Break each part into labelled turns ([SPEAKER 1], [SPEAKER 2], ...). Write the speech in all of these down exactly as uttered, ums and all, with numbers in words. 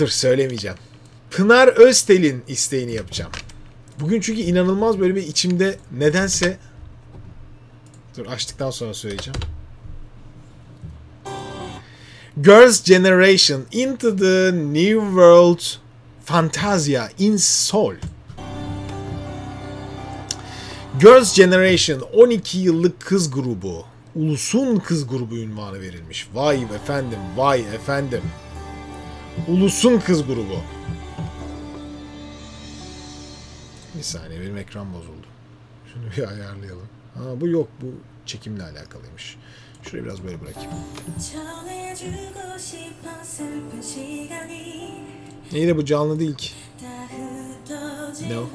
[SPEAKER 1] Dur söylemeyeceğim. Pınar Öztel'in isteğini yapacağım. Bugün çünkü inanılmaz böyle bir içimde nedense... Dur açtıktan sonra söyleyeceğim. Girls' Generation Into the New World Fantasia in Seoul. Girls' Generation on iki yıllık kız grubu. Ulusun kız grubu unvanı verilmiş. Vay efendim, vay efendim. Ulusun kız grubu. Bir saniye benim ekran bozuldu. Şunu bir ayarlayalım. Ha, bu yok, bu çekimle alakalıymış. Şurayı biraz böyle bırakayım. İyi de bu canlı değil ki. No.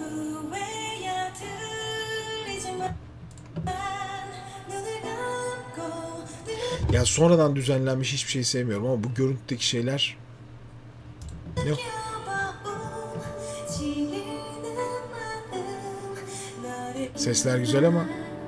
[SPEAKER 1] Ya sonradan düzenlenmiş hiçbir şey sevmiyorum ama bu görüntüdeki şeyler yok. Sesler güzel ama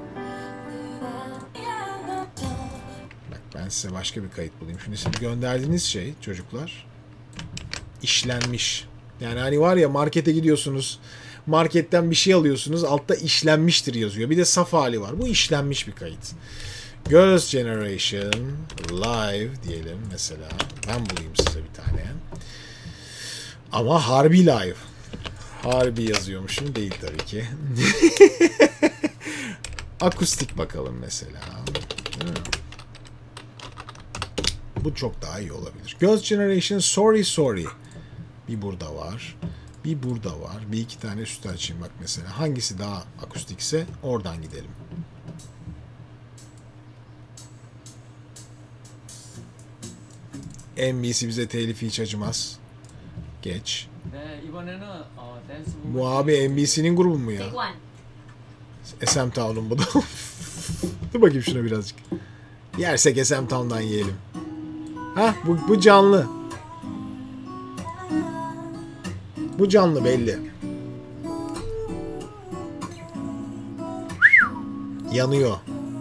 [SPEAKER 1] bak ben size başka bir kayıt bulayım. Şimdi siz gönderdiğiniz şey çocuklar işlenmiş. Yani hani var ya markete gidiyorsunuz, marketten bir şey alıyorsunuz, altta işlenmiştir yazıyor. Bir de saf hali var. Bu işlenmiş bir kayıt. Girls' Generation Live diyelim mesela. Ben bulayım size bir tane. Ama harbi live. Harbi yazıyormuşum. Değil tabii ki. Akustik bakalım mesela. Bu çok daha iyi olabilir. Girls' Generation Sorry Sorry. Bir burada var. Bir burada var. Bir iki tane üstü açayım bak mesela. Hangisi daha akustikse oradan gidelim. N B C bize telifi hiç acımaz. Geç. Bu abi N B C'nin grubu mu ya? S M Town'un bu da. Dur bakayım şuna birazcık. Yersek S M Town'dan yiyelim. Hah bu, bu canlı. Bu canlı belli. Yanıyor.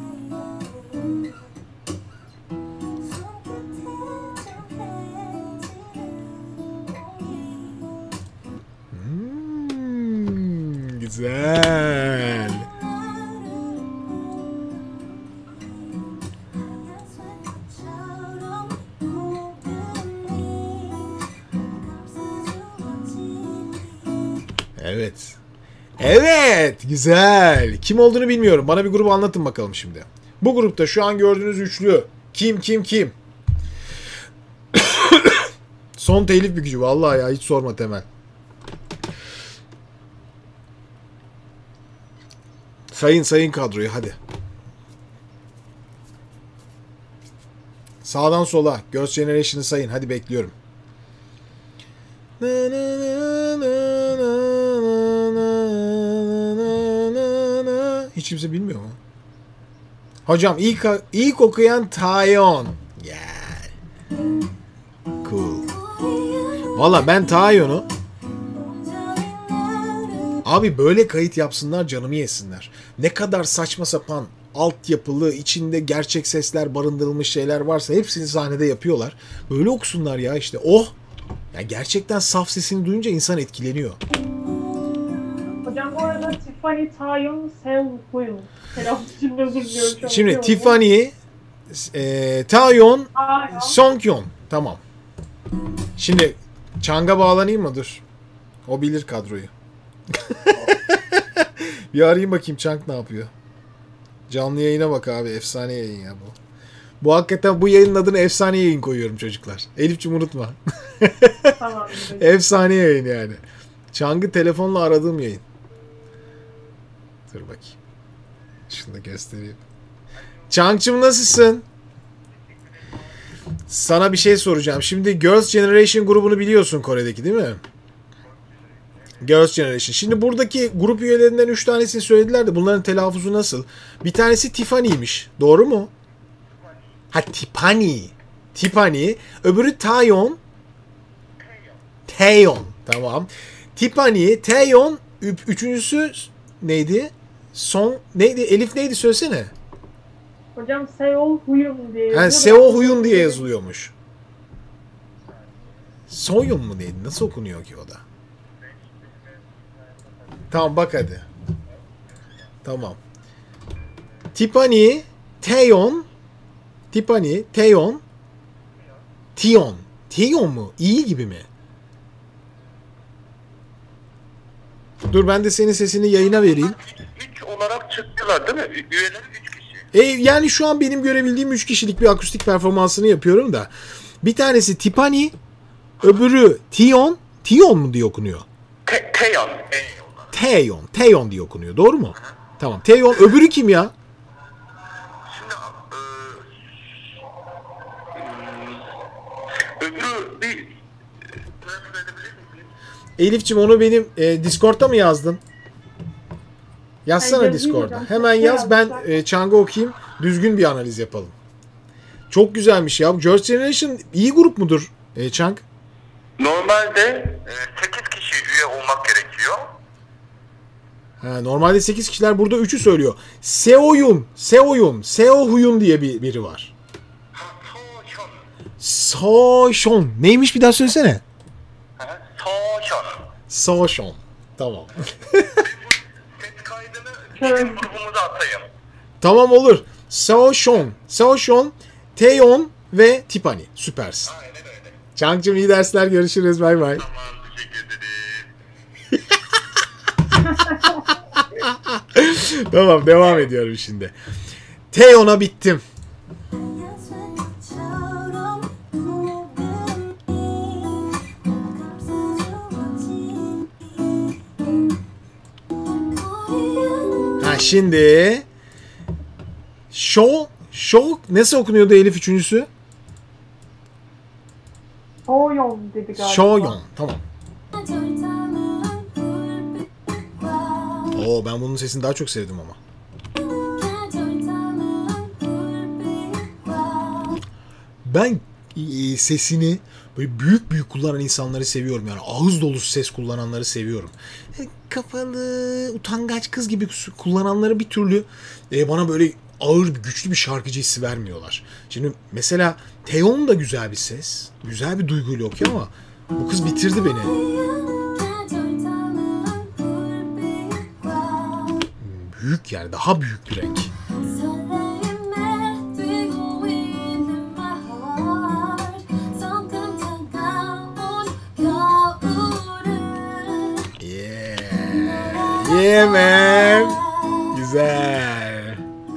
[SPEAKER 1] Hmm, güzel. Evet. Evet. Güzel. Kim olduğunu bilmiyorum. Bana bir grubu anlatın bakalım şimdi. Bu grupta şu an gördüğünüz üçlü. Kim kim kim? Son telif bir gücü. Vallahi ya hiç sorma Temel. Sayın sayın kadroyu hadi. Sağdan sola. Girls' Generation'ı sayın. Hadi bekliyorum. Hiç kimse bilmiyor mu? Hocam ilk ilk okuyan Taeyeon. Gel. Cool. Valla ben Taeyeon'u abi böyle kayıt yapsınlar canımı yesinler. Ne kadar saçma sapan altyapılı içinde gerçek sesler barındırılmış şeyler varsa hepsini sahnede yapıyorlar. Böyle okusunlar ya işte. Oh! Ya gerçekten saf sesini duyunca insan etkileniyor.
[SPEAKER 2] Hocam bu arada Tiffany Taeyeon Seohyun. Telaffuz için özür diliyorum.
[SPEAKER 1] Şimdi Tiffany e, Taeyeon Songhyun. Tamam. Şimdi Chang'a bağlanayım mı? Dur. O bilir kadroyu. Bir arayayım bakayım Chang ne yapıyor. Canlı yayına bak abi. Efsane yayın ya bu. Bu hakikaten bu yayının adını efsane yayın koyuyorum çocuklar. Elif'cim unutma.
[SPEAKER 2] Tamam.
[SPEAKER 1] Efsane yayın yani. Chang'ı telefonla aradığım yayın. Dur bakayım. Şunu da göstereyim. Chang'cım nasılsın? Sana bir şey soracağım. Şimdi Girls' Generation grubunu biliyorsun Kore'deki değil mi? Girls' Generation. Şimdi buradaki grup üyelerinden üç tanesini söylediler de bunların telaffuzu nasıl? Bir tanesi Tiffany'ymiş. Doğru mu? Ha Tiffany. Tiffany. Öbürü Taeyeon. Taeyeon. Tamam. Tiffany, Taeyeon. Üçüncüsü neydi? Son neydi? Elif neydi söylesene.
[SPEAKER 2] Hocam Seohyun diye yazılıyor.
[SPEAKER 1] Ha Seohyun diye yazılıyormuş. Soyun mu neydi? Nasıl okunuyor ki o da? Tamam bak hadi. Tamam. Tiffany, Taeyeon, Tiffany, Taeyeon, Tion. Tion mu? İyi gibi mi? Dur ben de senin sesini yayına vereyim.
[SPEAKER 3] üç olarak çıktılar değil mi? Üyeleri üç kişi.
[SPEAKER 1] E, yani şu an benim görebildiğim üç kişilik bir akustik performansını yapıyorum da. Bir tanesi Tiffany, öbürü Tion. Tion mu diye okunuyor?
[SPEAKER 3] Te Teyan.
[SPEAKER 1] Taeyeon. Taeyeon diye okunuyor. Doğru mu? Hı-hı. Tamam. Taeyeon. Öbürü kim ya?
[SPEAKER 3] Şimdi e, öbürü bir
[SPEAKER 1] Elif'ciğim onu benim e, Discord'da mı yazdın? Yazsana
[SPEAKER 2] Hayır,
[SPEAKER 1] Discord'da.
[SPEAKER 2] hocam.
[SPEAKER 1] Hemen
[SPEAKER 2] Şey
[SPEAKER 1] yaz ben
[SPEAKER 2] yazmışlar.
[SPEAKER 1] e, Chang'ı okuyayım. Düzgün bir analiz yapalım. Çok güzelmiş ya. Girls' Generation iyi grup mudur e, Chang?
[SPEAKER 3] normalde e, sekiz kişi üye olmak gerekiyor.
[SPEAKER 1] Ha, normalde sekiz kişiler, burada üçü söylüyor. Seoyun, Seoyun, Seohuyun diye bir biri var.
[SPEAKER 3] Soşon.
[SPEAKER 1] Soshon. Neymiş bir daha söylesene.
[SPEAKER 3] Soşon.
[SPEAKER 1] Soshon. Tamam.
[SPEAKER 3] Ses kaydını bizim grubumuza atayım.
[SPEAKER 1] Tamam olur. Seoshon, Seoshon, Taeyeon ve Tiffany. Süpersin.
[SPEAKER 3] Aynen öyle.
[SPEAKER 1] Chang'cığım iyi dersler. Görüşürüz. Bay bay.
[SPEAKER 3] Tamam, teşekkür ederim.
[SPEAKER 1] Tamam devam ediyorum şimdi. Taeyeon'a bittim. Ha şimdi Show Show nasıl okunuyordu Elif üçüncüsü?
[SPEAKER 2] Soyon dedi galiba.
[SPEAKER 1] Shoyon. Tamam. Oo ben bunun sesini daha çok sevdim ama. Ben e, sesini böyle büyük büyük kullanan insanları seviyorum. Yani ağız dolusu ses kullananları seviyorum. E, kapalı, utangaç kız gibi kullananları bir türlü e, bana böyle ağır, güçlü bir şarkıcı hissi vermiyorlar. Şimdi mesela Taeyeon da güzel bir ses. Güzel bir duyguyla okuyor ama bu kız bitirdi beni. Büyük yani, daha büyük bir renk. Yeah. Yeah man. Güzel.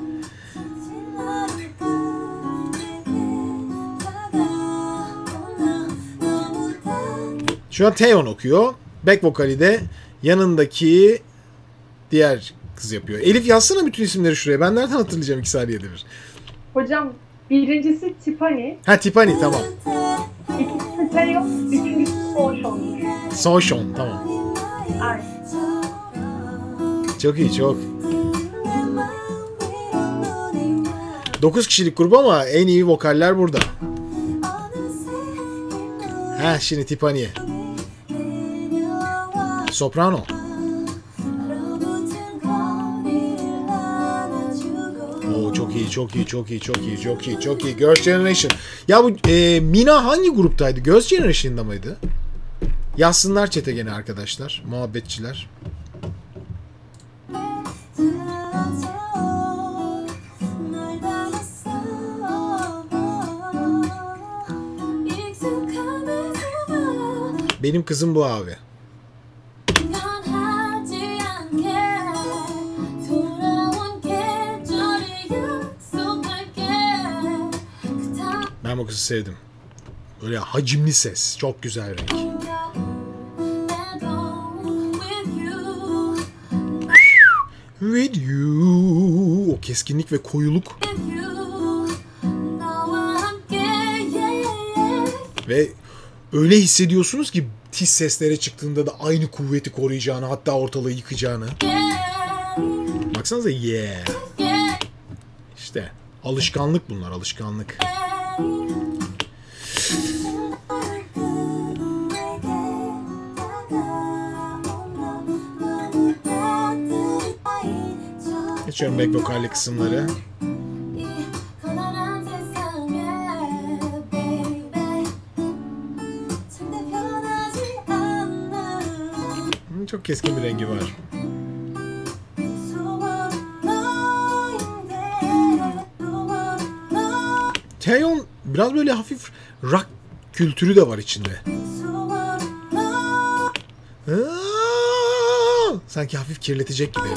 [SPEAKER 1] Şu an Taeyeon okuyor. Back vokali de yanındaki diğer kız yapıyor. Elif yazsana bütün isimleri şuraya. Ben nereden hatırlayacağım iki saniyede bir.
[SPEAKER 2] Hocam birincisi Tiffany,
[SPEAKER 1] Ha Tiffany tamam.
[SPEAKER 2] ikincisi Taeyeon, üçüncüsü Soshon'muş.
[SPEAKER 1] Soshon tamam.
[SPEAKER 2] Aynen.
[SPEAKER 1] Çok iyi çok. dokuz kişilik grup ama en iyi vokaller burada. Ha şimdi Tiffany. Soprano. Oo çok iyi, çok iyi, çok iyi, çok iyi, çok iyi, çok iyi. Girls' Generation. Ya bu e, Mina hangi gruptaydı? Girls' Generation'da mıydı? Yazsınlar chat'e gene arkadaşlar, muhabbetçiler. Benim kızım bu abi. Ben bu kızı sevdim. Böyle hacimli ses. Çok güzel renk. With you. O keskinlik ve koyuluk. Ve öyle hissediyorsunuz ki tiz seslere çıktığında da aynı kuvveti koruyacağını, hatta ortalığı yıkacağını. Baksanıza yeah. İşte alışkanlık bunlar, alışkanlık. Geçiyorum back vokalli kısımları. Çok keskin bir rengi var. Taeyeon biraz böyle hafif rock kültürü de var içinde. Aa, sanki hafif kirletecek gibi.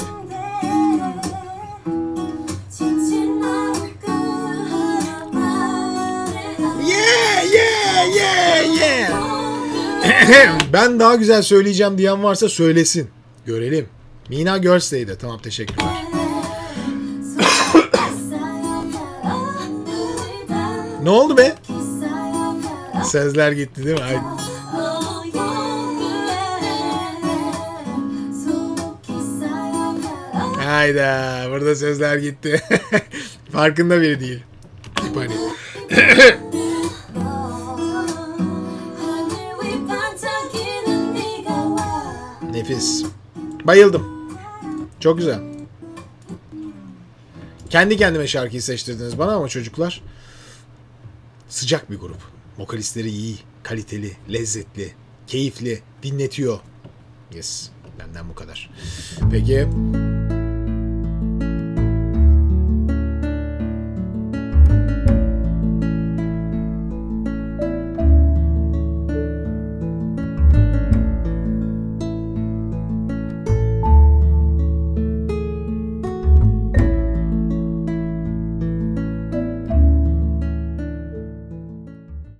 [SPEAKER 1] Yeah, yeah, yeah, yeah. Ben daha güzel söyleyeceğim diyen varsa söylesin. Görelim. Mina Girls'teydi. Tamam, teşekkürler. Ne oldu be? Sözler gitti değil mi? Ay. Hayda. Burada sözler gitti. Farkında biri değil. Hani. Nefis. Bayıldım. Çok güzel. Kendi kendime şarkıyı seçtirdiniz bana ama çocuklar. Sıcak bir grup. Vokalistleri iyi, kaliteli, lezzetli, keyifli, dinletiyor. Yes. Benden bu kadar. Peki.